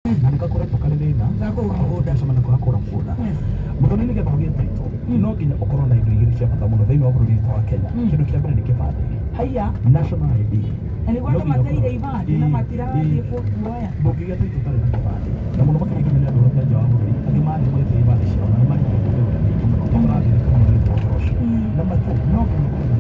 na nikakora tukalelena Ngako muda sama na kwakora muda muthoni ni getho gite ito no nginya ukorwo na indo igiri cia bata muno thĩinĩ wa bũrũri wa Kenya kindu kia mbere ni kibande haya national ID ani watu mateire ibadi na matira ndi kuoya ndũngĩgĩa tũitũ tarĩ na kibande na mũno makĩria nginya andũ arĩa nja wa bũrũri